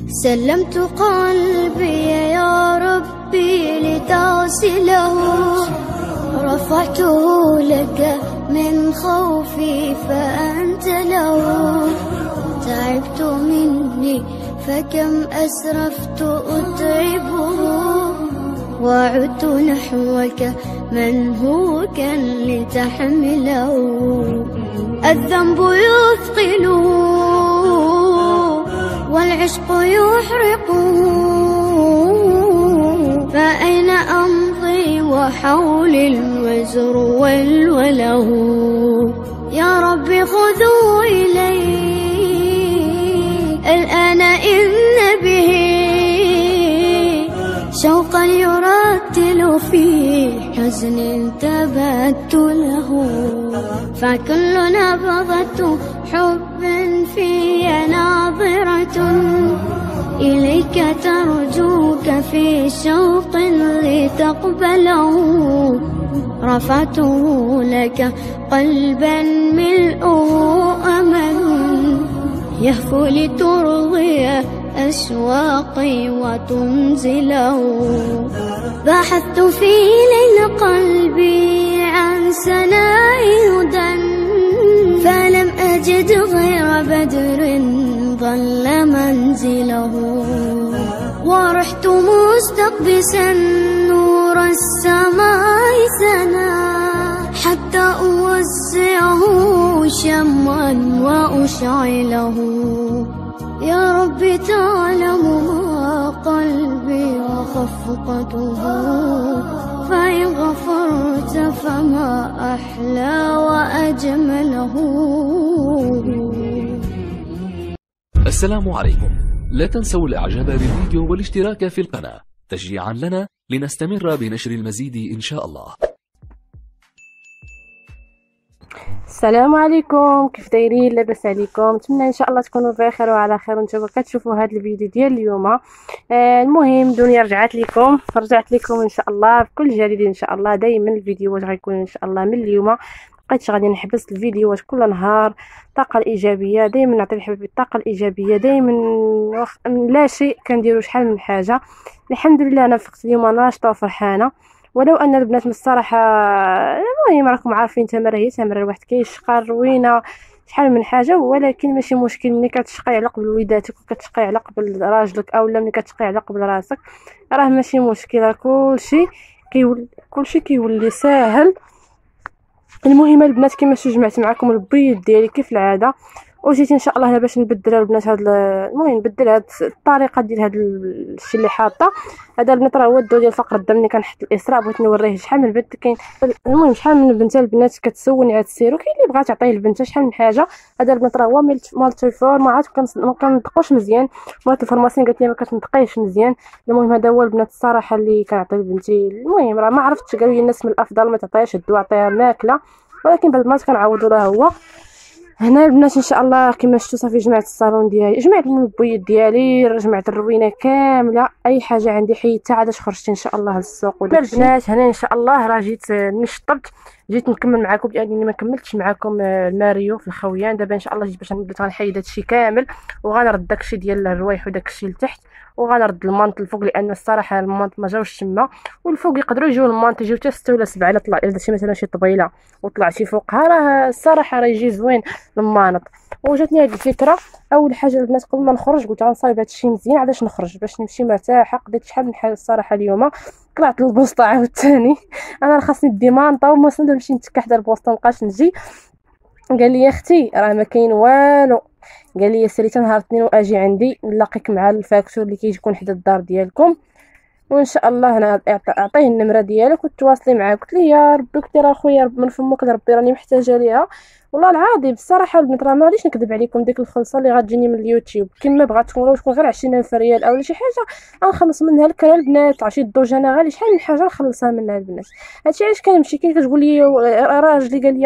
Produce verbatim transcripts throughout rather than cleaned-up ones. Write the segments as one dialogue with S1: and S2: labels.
S1: سلمت قلبي يا ربي لتغسله، رفعته لك من خوفي فأنت له. تعبت مني فكم أسرفت أتعبه، وعدت نحوك من هو كان لتحمله. الذنب يثقله والعشق يحرقه، فأين أمضي وحولي الوزر والوله. يا ربي خذوا إلي الآن إن به شوقا يرتل في حزن تبت له. فكل نبضة حب في ناظرة إليك ترجوك في شوق لتقبله. رفعته لك قلبا ملؤه أمل يهفو لترضي أشواقي وتنزله. بحثت في ليل قلبي عن سناء هدى، فلم أجد غير بدر ظل منزله. ورحت مستقبسا نور السماء سنا، حتى أوزعه شما وأشعله. يا رب تعلم ما قلبي وخفقته، فإن غفرت فما أحلى وأجمله.
S2: السلام عليكم، لا تنسوا الإعجاب بالفيديو والاشتراك في القناة تشجيعا لنا لنستمر بنشر المزيد إن شاء الله.
S3: السلام عليكم، كيف دايرين؟ لاباس عليكم؟ نتمنى ان شاء الله تكونوا بخير وعلى خير وانتم كتشوفوا هذا الفيديو ديال اليوم. آه المهم الدنيا رجعت لكم رجعت لكم ان شاء الله بكل جديد ان شاء الله. دائما الفيديوهات غيكون ان شاء الله من اليوم. بقيتش غادي نحبس الفيديوهات كل نهار. الطاقه الايجابيه دائما نعطي الحباب الطاقه الايجابيه دائما. وخ... لا شيء كنديروا شحال من حاجه. الحمد لله انا فقت اليوم ناشطه وفرحانه، ولو ان البنات من الصراحه المهم راكم عارفين تماره هي تماره، الواحد كيشقى روينه شحال من حاجه، ولكن ماشي مشكل. ملي كتشقي على قبل وليداتك وكتشقي على قبل راجلك اولا ملي كتشقي على قبل راسك راه ماشي مشكل، راه كلشي كيولي كلشي كيولي ساهل. المهم البنات كما جمعت معكم البيض ديالي كيف العاده، وجيت ان شاء الله باش نبدل البنات هاد المهم نبدل هاد الطريقه ديال هاد الشيء اللي حاطه. هذا البنات راه هو الدو ديال فقر الدم اللي كنحط الاسراء. بغيت نوريه شحال من بنت كاين. المهم شحال من بنت البنات كتسولني على السيرو، كاين اللي بغات تعطيه البنت شحال من حاجه. هذا البنات راه هو مالتي فور، ما عرفت ما كنطقوش مزيان. مات الفارماسيين قالت لي ما كتنطقيش مزيان. المهم هذا هو البنات الصراحه اللي كنعطي لبنتي. المهم راه ما عرفتش، قالوا لي الناس من الافضل ما تعطيهاش الدواء عطيها ماكله، ولكن بعد ما كنعوضوا راه هو هنا البنات ان شاء الله. كما شفتوا صافي جمعت الصالون ديالي، جمعت البيض ديالي، جمعت الروينه كامله، اي حاجه عندي حيدتها عاد خرجت ان شاء الله للسوق. البنات هنا ان شاء الله راه جيت نشطبت، جيت نكمل معكم لاني ما كملتش معكم الماريو في الخويان. دابا ان شاء الله جيت باش نبدا غنحيد هادشي كامل، وغنرد داكشي ديال الروايح وداكشي لتحت، وغنرد المانط الفوق لان الصراحه المانط ما جاوش تما، والفوق يقدروا يجيو المانط يجيو حتى ستة ولا سبعة. الا طلع الا درتي مثلا شي طبيله وطلعتي فوقها راه الصراحه راه يجي زوين المانط. وجاتني هذه الفكره. اول حاجه البنات قبل ما نخرج قلت غنصايب هادشي مزيان علاش نخرج باش نمشي مرتاحه. قضيت شحال من حاجه الصراحه اليوم. طلعت للبوسطه عاوتاني، انا خاصني ندي مانطه وما نمشي نتكا حدا البوسطه مابقاش نجي. قال لي يا اختي راه ما كاين والو، قال لي سيري نهار الاثنين واجي عندي نلاقيك مع الفاكتور اللي كيكون حدا الدار ديالكم، وان شاء الله انا اعطيه النمره ديالك وتواصلي معاه. قلت لي يا ربي، قلت راه خويا من فمك لربي راني محتاجه ليها والله العظيم. بصراحه البنات راه ما غاديش نكذب عليكم، ديك الخلصه اللي غتجيني من اليوتيوب كما بغات تكون، لو تكون غير عشرين ألف ريال اولا شي حاجه غنخلص منها الكرا البنات. عشي الدو جنرالي شحال من حاجه نخلصها منها البنات. هادشي علاش كنمشي كاين كتقول لي راجلي قال لي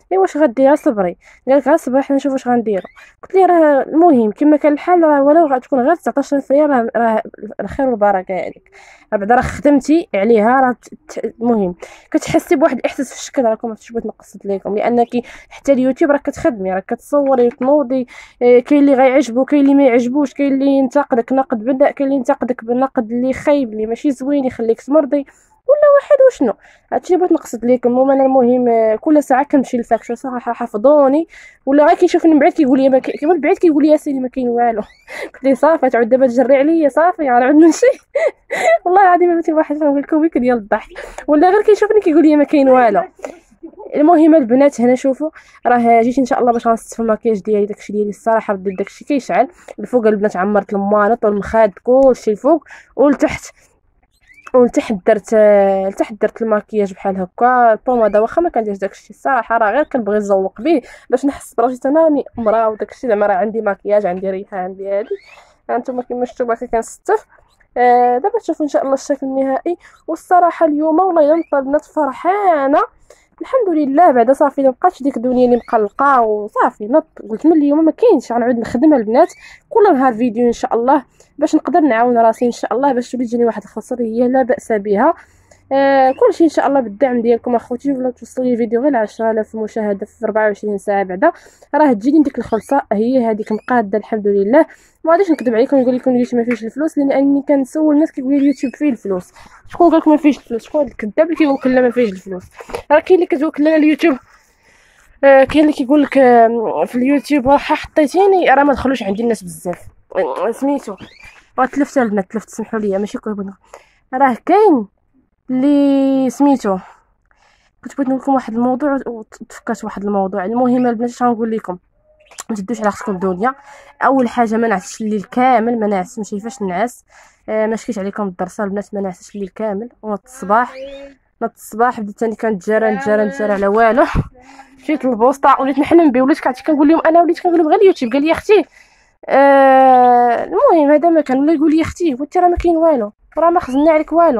S3: اي واش غديرها صبري. قالك غير صبري حنا نشوفوا واش غنديروا. قلت ليه راه المهم كما كان الحال راه ولو غتكون غير تسعطاش ألف ريال راه راه الخير والبركه عليك، راه بعدا راه خدمتي عليها راه المهم كتحسي بواحد الاحساس في الشكل. راكم عرفتوا بغيت نقصد لكم لانك حتى اليوتيوب راه كتخدمي راه كتصوري وتنوضي. إيه كاين اللي غيعجبو كاين اللي ما يعجبوش، كاين اللي ينتقدك نقد بناء، كاين اللي ينتقدك بنقد اللي خايب اللي ماشي زوين يخليك تمرضي ولا واحد وشنو. هادشي بغيت نقصد لكم. المهم انا المهم كل ساعه كنمشي للفاكتور صراحه حفظوني ولا غير كيشوفني من بعيد كيقول لي ما كيما من بعيد كيقول لي يا سيدي ما كاين والو. قلت ليه صافي تعود دابا تجري عليا صافي غنعود نمشي. والله العظيم بنتي واحد نقول لكم ويك ديال الضحك ولا غير كيشوفني كيقول لي ما كاين والو. المهم البنات هنا شوفوا راه جيت ان شاء الله باش غنصف الماكياج ديالي. داكشي ديالي الصراحه رديت داكشي كيشعل الفوق البنات، عمرت المانط والمخاد كلشي الفوق والتحت ولتحت درت لتحت درت الماكياج بحال هكا. البوماده واخا ما كنديرش داكشي الصراحه راه غير كنبغي نزوق به باش نحس براسي انا راني امراه وداكشي زعما راه عندي ماكياج عندي ريحه عندي هادي. هانتوما كما شفتوا باقي كنستف. آه دابا تشوفوا ان شاء الله الشكل النهائي. والصراحه اليوم والله الا البنات فرحانه الحمد لله. بعدا صافي ما بقاتش ديك الدنيا اللي مقلقه وصافي نط. قلت من اليوم ما كاينش غنعود نخدم البنات كل نهار فيديو ان شاء الله باش نقدر نعاون راسي ان شاء الله باش تولي تجيني واحد الخسر هي لا باس بها. آه كلشي ان شاء الله بالدعم ديالكم اخوتي. ولا توصلوا لي الفيديو غير عشرة آلاف مشاهده في أربعة وعشرين ساعه بعدا راه تجيني ديك الخلصه هي هذيك مقاده الحمد لله. ما غاديش نكذب عليكم نقول لكم اليوتيوب ما فيهش الفلوس لانني كنسول الناس كيقول لي اليوتيوب فيه الفلوس. شكون قال لكم ما فيهش الفلوس؟ شكون الكذاب اللي كيقول لك لا ما فيهش الفلوس؟ راه كاين اللي كتقول لك لا اليوتيوب آه كاين اللي كيقول لك آه في اليوتيوب راه حطيتيني راه ما دخلوش عندي الناس بزاف سميتو تلفت البنات تلفت سمحوا لي ماشي كيبغي راه كاين اللي سميتو كنت بغيت نقول لكم واحد الموضوع وتفكرت واحد الموضوع. المهم البنات اش غنقول لكم ما تدوش على اختكم الدنيا. اول حاجه ما نعسش الليل كامل ما نعس ما شايفاش نعس. آه ما شكيت عليكم الدرسه البنات ما نعسش الليل كامل. ونط الصباح نط الصباح بديت ثاني كنتجرى نتجرى نتجرى على والو. مشيت للبوسطه وليت نحلم به وليت كنت كنقول لهم انا وليت كنقول لهم غير اليوتيوب. قال لي اختي آه المهم هذا ما كان ولا يقول لي اختي وانت راه ما كاين والو راه ما خزنا عليك والو.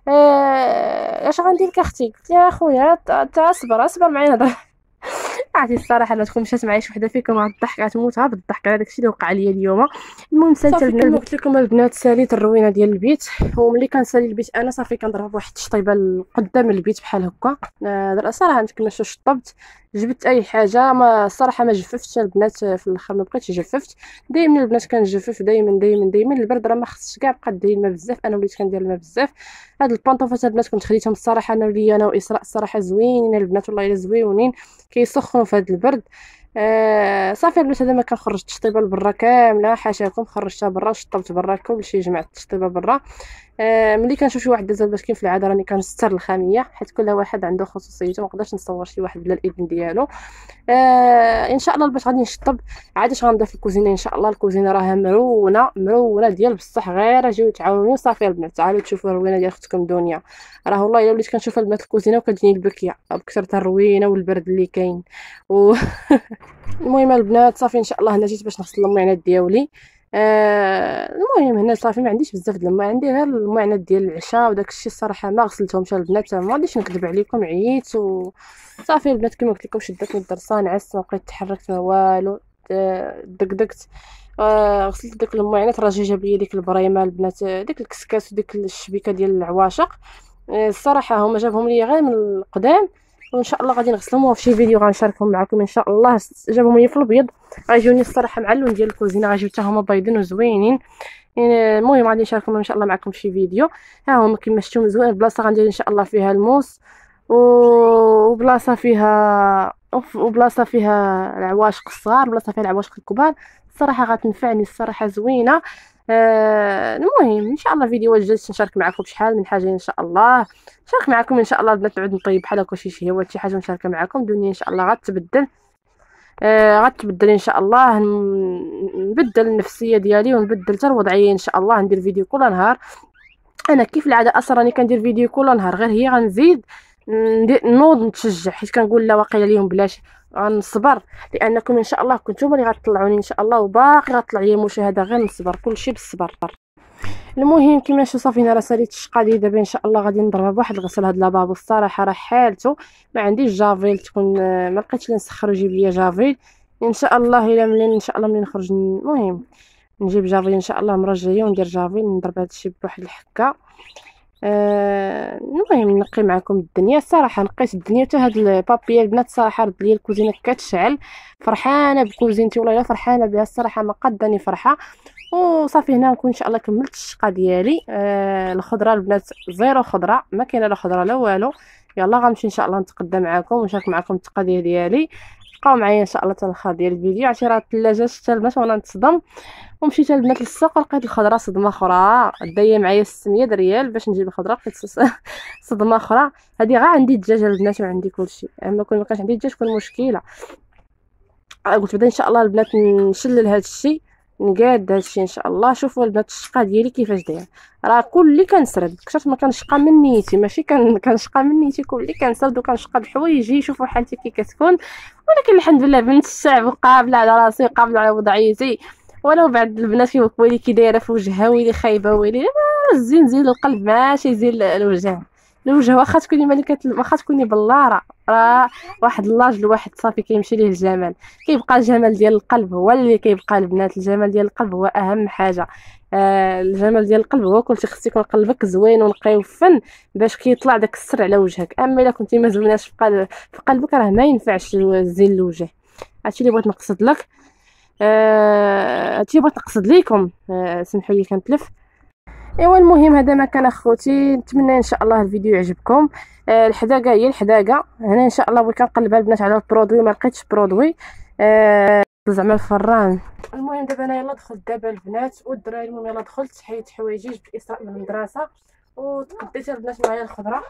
S3: آه اش غندير لك اختي؟ قلت يا خويا تا اصبر اصبر معايا نهضر. عرفتي الصراحه ما تكون مشات معايا شي وحده فيكم غتضحك غتموت بالضحك على داكشي اللي وقع لي اليوم. المهم سالت البنات قلت لكم البنات ساليت الروينه ديال البيت. وملي كنسالي البيت انا صافي كنضرب واحد الشطيبه قدام البيت بحال هكا. آه صراحه كما شطبت جبت اي حاجه ما الصراحه ما جففتش البنات في الاخر ما بقيتش جففت. دائما البنات كنجفف دائما دائما دائما البرد راه ما خصش كاع بقى دير الماء بزاف. انا وليت كندير الماء بزاف. هاد البانطوفات البنات كنت خديتهم الصراحه انا وليا انا واسراء الصراحه زوينين البنات والله الا زويونين كيسخنوا في هاد البرد. آه صافي البنات هذا ما كنخرج الشطيبه لبرا كامله حاشاكم خرجتها برا شطبت برا كلشي جمعت الشطيبه برا. آه ملي كنشوف شي واحد داز الباسكين في العاده راني كنستر الخاميه حيت كل واحد عنده خصوصيته ما نقدرش نصور شي واحد بلا الاذن ديالو. آه ان شاء الله الباش غادي نشطب عاد اش غنبدا في الكوزينه ان شاء الله. الكوزينه راها مرونه مرونه ديال بصح غير اجيو تعاونوني صافي البنات تعالوا تشوفوا الروينه ديال اختكم دنيا. راه والله الا وليت كنشوف البنات الكوزينه وكتجيني البكيه بكثره الروينه والبرد اللي كاين و المهم البنات صافي ان شاء الله هنا جيت باش نغسل المعانات ديالي. آه المهم هنا صافي ما عنديش بزاف د الماء عندي غير المعانات ديال العشاء وداك الشيء الصراحه ما غسلتهمش البنات ما غاديش نكذب عليكم عييت وصافي البنات كما قلت لكم شدتني الدرسه نعست ما بقيت تحركت ما والو دقدقت. آه غسلت داك المعانات راه جا جاب لي ديك البريمه البنات ديك الكسكاس وديك الشبيكه ديال العواشق. آه الصراحه هما جابهم لي غير من القدام وان شاء الله غادي نغسلهم وفي شي فيديو غنشاركهم معكم ان شاء الله. جابهم لي في الابيض غيجوني الصراحه مع اللون ديال الكوزينه غيجيو حتى هما بيضين وزوينين. المهم غادي نشاركهم ان شاء الله معكم في شي فيديو. ها هما كما شفتوا زوين. البلاصه غندير ان شاء الله فيها الموس وبلاصه فيها وبلاصه فيها العواشق الصغار بلاصه فيها العواشق الكبار. الصراحه غتنفعني الصراحه زوينه. آه المهم ان شاء الله فيديوهات جديده نشارك معكم بشحال من حاجه ان شاء الله. نشارك معكم ان شاء الله البنات نعود نطيب بحال هكا شي شهوات شي حاجه نشاركها معكم. الدنيا ان شاء الله غتبدل آه غتبدل ان شاء الله. نبدل النفسيه ديالي ونبدل حتى الوضعيه ان شاء الله. ندير فيديو كل نهار انا كيف العاده اصلا راني كندير فيديو كل نهار غير هي غنزيد نوض نتشجع حيت كنقول لا واقيلا اليوم بلاش غنصبر لانكم ان شاء الله كنتم اللي غتطلعوني ان شاء الله وباقي غتطلع لي مشاهده غير نصبر كلشي بالصبر. المهم كما شفتوا صافي راه ساليت الشقه ديالي. دابا ان شاء الله غادي نضربها بواحد الغسل. هاد لابابو الصراحه راه حالته ما عنديش جافيل تكون، ما لقيتش لي نسخر ويجيب لي جافيل. ان شاء الله الا ملي ان شاء الله ملي نخرج المهم نجيب جافيل ان شاء الله المره الجايه وندير جافيل نضرب هادشي بواحد الحكه. آه المهم نقي معكم الدنيا. الصراحه نقيت الدنيا حتى هاد البابي البنات الصراحه رد لي الكوزينه كتشعل. فرحانه بكوزينتي والله فرحانه بها الصراحه ما قداني فرحه. وصافي هنا نكون ان شاء الله كملت الشقه ديالي. آه الخضره البنات زيرو خضره، ما كاينه لا خضره لا والو. يلا غنمشي ان شاء الله نتقدى معكم ونشارك معكم التقديه ديالي. بقاو معايا ان شاء الله حتى الاخر ديال الفيديو. عرفتي راه الثلاجه شتا البنات وانا نتصدم، ومشيت البنات للسوق لقيت الخضره صدمه اخرى. دايه معايا ستمية ريال باش نجيب الخضره، لقيت صدمه اخرى. هذه غير عندي الدجاج البنات وعندي كلشي، اما كون ما كانش عندي الدجاج كون مشكله. قلت بعدا ان شاء الله البنات نشلل هذا الشيء نقاد هذا الشيء ان شاء الله. شوفوا البنات الشقه ديالي كيفاش داير، راه كلي كنسرد كثرت ما كنشقى من نيتي، ماشي كان كنشقى من نيتي كلي كنسرد وكنشقى بحوايجي. شوفوا حالتي كي كتكون. ولكن الحمد لله بنت الشعب وقابله على راسي وقابله على وضعيتي. ولو بعد البنات كيوقفوا لي كي دايره في وجهها ويلي خايبه ويلي زين زين القلب ماشي زين الوجه. الوجه واخا تكوني ملكه، واخا تكوني بلاره، راه واحد اللاج الواحد صافي كيمشي ليه الجمال. كيبقى الجمال ديال القلب هو اللي كيبقى البنات. الجمال ديال القلب هو اهم حاجه. آه الجمال ديال القلب هو كلشي. خصك يكون قلبك زوين ونقي وفن باش كيطلع داك السر على وجهك. اما الا كنتي ما زويناش في, قلب في قلبك راه ما ينفعش زين الوجه. هادشي اللي بغيت نقصد لك. آه هادشي بغيت نقصد ليكم. آه سمحوا لي كنتلف. ايوا المهم هذا ما كان اخوتي. نتمنى ان شاء الله الفيديو يعجبكم. أه الحداقه هي الحداقه هنا ان شاء الله. بغيت كنقلب البنات على البرودوي ما لقيتش برودوي. أه زعما الفران. المهم دابا انا يلا دخلت دابا البنات والدراري. المهم يلا دخلت حيت حوايجي جبت اسراء من المدرسه وتقديت البنات معايا الخضره.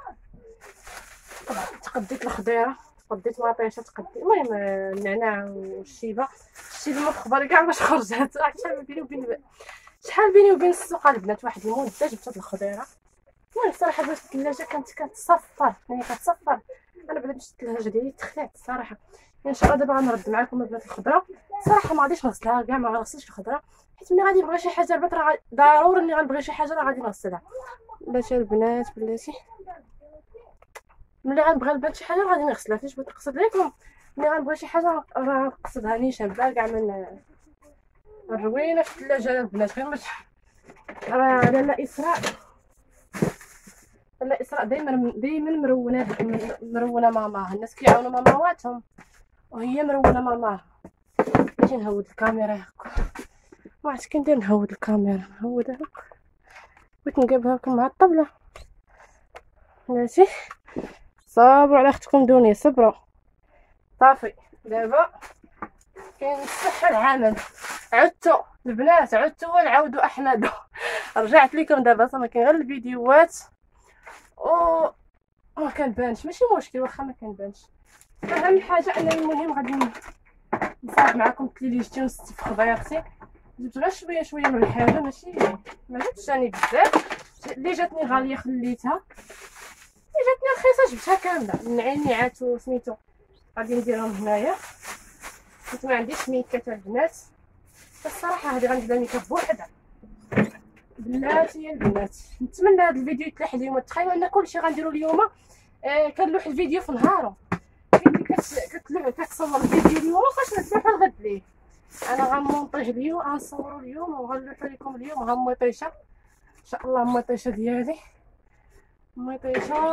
S3: تقديت الخضيره، تقديت مطيشه، تقديت المهم النعناع والشيبه. الشيبه ما تخبري كاع باش خرجت. شحال بيني وبين شحال بيني وبين السوق البنات واحد المده جبت هاد الخضيره. المهم الصراحه باش الثلاجه كانت كتصفر ملي كتصفر. انا بعدا باش الثلاجه ديالي تخلعت الصراحه. ان شاء الله دابا غنرد معكم البنات الخضره. الصراحه ما غاديش نغسلها كاع، ما غنغسلش الخضره حيت ملي غادي نبغي شي حاجه البنات راه ضروري ملي غنبغي شي حاجه راه غادي نغسلها. بلاتي البنات بلاتي ملي غنبغي البنات شي حاجه غادي نغسلها. فاش بغيت نقصد لكم ملي غنبغي شي حاجه راه نقصدها نيشان بلا كاع من الروينه في الثلاجه البنات. غير باش راه لاله اسراء لاله اسراء دائما دائما مرونه مرونه ماماها. الناس كيعاونوا ماماواتهم وهي مرونه ماماها. نجي نهود الكاميرا هكا ما عرفت كندير. نهود الكاميرا نهودها هكا بغيت نقابها لكم مع الطبله. ماشي صبروا على اختكم دنيا صبروا. صافي دابا كاين الصحه العمل. عدتو البنات عدتو ونعاودو احمد. رجعت لكم دابا صافي كاين غير الفيديوهات و ما كنبانش ماشي مشكل واخا ما كنبانش. اهم حاجه انني المهم غادي نصاوب معكم كلي اللي جبتي ونستي في خضيرتي. جبت غير شويه شويه من الحاجه ماشي ما جبتش راني بزاف. اللي جاتني غاليه خليتها، اللي جاتني رخيصه جبتها كامله. النعناعات وسميتو غادي نديرهم هنايا حيت ما عنديش ميكات البنات. الصراحه هذه غندير ميكاب بوحدها بلاتي يا البنات. نتمنى هذا الفيديو يتلاح اليوم. تخيلوا ان كلشي غنديرو اليوم. آه كنلوح الفيديو في نهارو. كنتي كتلوح كتصور الفيديو اليوم فاش نتلاحو الغد ليه. انا غنمونطيج اليوم غنصورو اليوم وغنلوحو لكم اليوم. ها مطيشه ان شاء الله مطيشه ديالي مطيشه.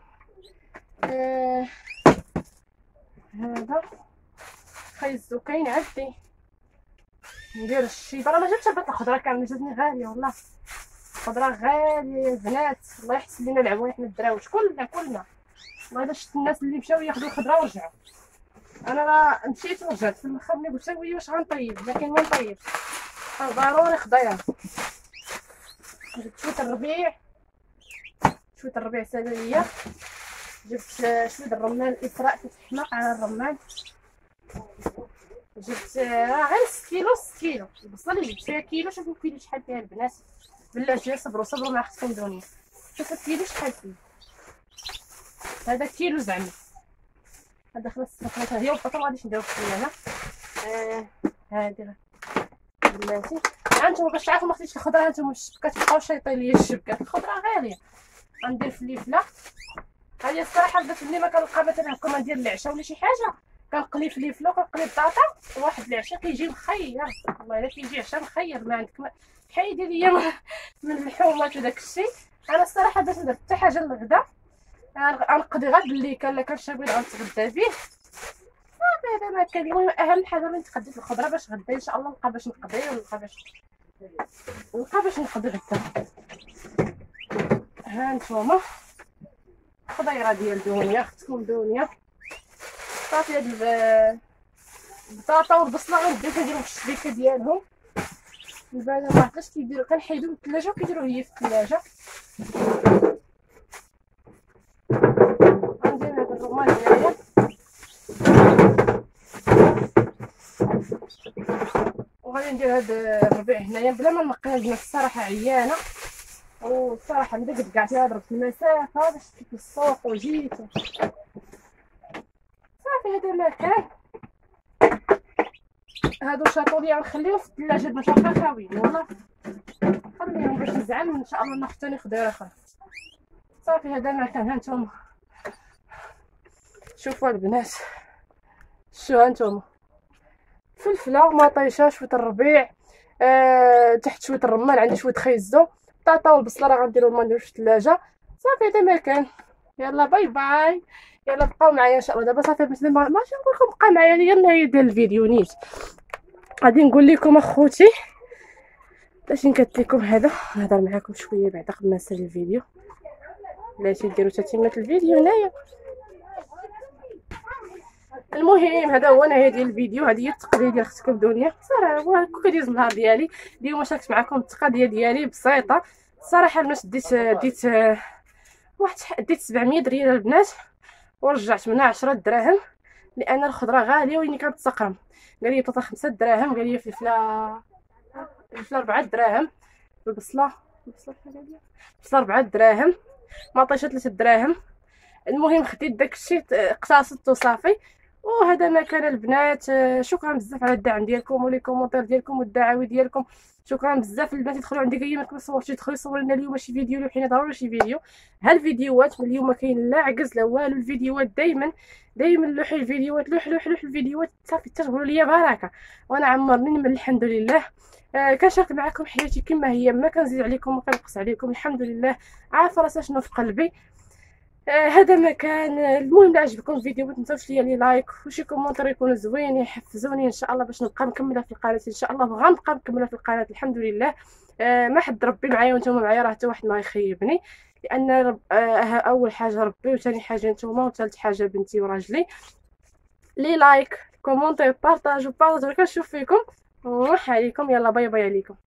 S3: آه هذا خيزو كاين عندي. ندير الشيبه راه ما جبتش البنات الخضره كامله جاتني غاليه والله. الخضره غاليه يا بنات. الله يحسن لينا العوان حنا الدراوش كلنا كلنا. والله الا شفت الناس اللي مشاو ياخذوا الخضره ورجعوا. انا راه مشيت ورجعت في الاخر ملي قلت لها واش غنطيب لكن ما نطيبش ضروري خضيره. جبت شويه الربيع شويه الربيع سالا ليا. جبت شويه الرمان الاسراء كتحماق على الرمان. جبت راه غير ستة كيلو ستة كيلو. البصله اللي جبت فيها كيلو. شوفوا الكيلو شحال فيها البنات بلاتي. صبروا صبروا مع اختكم دنيا. شوفوا الكيلو شحال فيه. هذا كيلو زعما. هذا خلاص البطاطا هي والبطاطا ما غاديش نديرو فيها هنا. آه هادي بلاتي هانتوما باش تعرفوا ما خديتش الخضره. هانتوما الشبكه تبقاو شايطين ليا الشبكه، الخضره غاليه. غندير فليفله، هذه الصراحه بدات ملي ما كنلقى مثلا هكا ندير العشاء ولا شي حاجه كنقلي فليفله وكنقلي بطاطا. واحد العشاء كيجي مخير، والله الا كيجي عشاء مخير ما عندك ما حيدي ليا من اللحومات وداك الشيء. انا الصراحه باش ندير حتى حاجه للغدا غنقضي غير باللي كان لا كان شي بغيت غنتغدى به صافي. هذا ما كان. المهم اهم حاجه ملي تقديت الخضره باش غدا ان شاء الله نلقى باش نقضي ونلقى باش نلقى باش نقضي غدا. ها نتوما خضيره ديال دنيا، اختكم دنيا. صافي هاد البطاطا والبصله غندير كنديرهم في الشبيكه ديالهم. من بعد ما عرفتش كيديروا كنحيدو من الثلاجه وكيديروه هي في الثلاجه. غندير هاد الرمان ديالي وغادي ندير هاد الربيع هنايا بلا ما نقي. البنات الصراحه عيانه والصراحه من داك كاع ضربت المسافه باش جيت للسوق وجيت صافي. هذا ما كان. هادو شاطولي غنخليهم في الثلاجه باش بقا خاويين والله خليهم باش نزعل ان شاء الله ناخذ ثاني خضيره اخرى. صافي هذا ما كان. ها نتوما شوفوا البنات، شو ها نتوما فلفله ومطيشه شويه الربيع آه، تحت شويه الرمان، عندي شويه خيزو، الطاطا والبصله راه غنديرهم ما نديروش في الثلاجه. صافي هذا ما كان. يلا باي باي، يلا بقاو معايا ان شاء الله. دابا صافي باش ماشي نقول لكم بقاو معايا ليا النهايه ديال الفيديو نيت. غادي نقول لكم اخوتي باش نكت لكم هذا نهضر معكم شويه بعد قبل ما نسالي الفيديو. بلاتي ديروا تتمه الفيديو هنايا. المهم هذا هو نهايه ديال الفيديو. هذه هي التقضيه ديال اختكم دنيا. صراحه هو كديز النهار ديالي اليوم شاركت معكم التقضيه ديالي بسيطه. الصراحه البنات ديت ديت واحد ديت سبعمية ريال البنات ورجعت منها عشرة دراهم لان الخضره غاليه ويني كتسقرم. قال لي بطاطا خمسة دراهم، قال لي فلفله فلفله أربعة دراهم، البصله البصله البصله أربعة دراهم، مطيشه ثلاثة دراهم. المهم خديت داكشي اقتصدت وصافي. وهذا ما كان البنات. شكرا بزاف على الدعم ديالكم ولي كومونتير ديالكم والدعاوي ديالكم. شكرا بزاف البنات. يدخلوا عندي كاين ما صورتش يدخلوا يصوروا لنا اليوم شي فيديو اللي حنا ضروري شي فيديو. هالفيديوهات من اليوم ما كاين لا عجز لا والو. الفيديوهات دائما دائما لوحي الفيديوهات لوح لوح لوح الفيديوهات صافي تجبروا ليا بركه وانا عمرني من الحمد لله. آه كنشارك معكم حياتي كما هي، ما كنزيد عليكم ما كنقص عليكم. الحمد لله عارفه راسها شنو في قلبي. آه هذا ما كان. المهم الا عجبكم الفيديو ما تنساوش ليا لي لايك وشي كومونتير يكونوا زوينين يحفزوني ان شاء الله باش نبقى مكمله في القناه. ان شاء الله غنبقى مكمله في القناه الحمد لله. آه ما حد ربي معايا وانتم معايا راه حتى واحد ما يخيبني لان رب آه اول حاجه ربي وثاني حاجه نتوما وثالث حاجه بنتي وراجلي. لي لايك كومونتير بارطاج وبارطاج كنشوف فيكم. وح عليكم. يلا باي باي عليكم.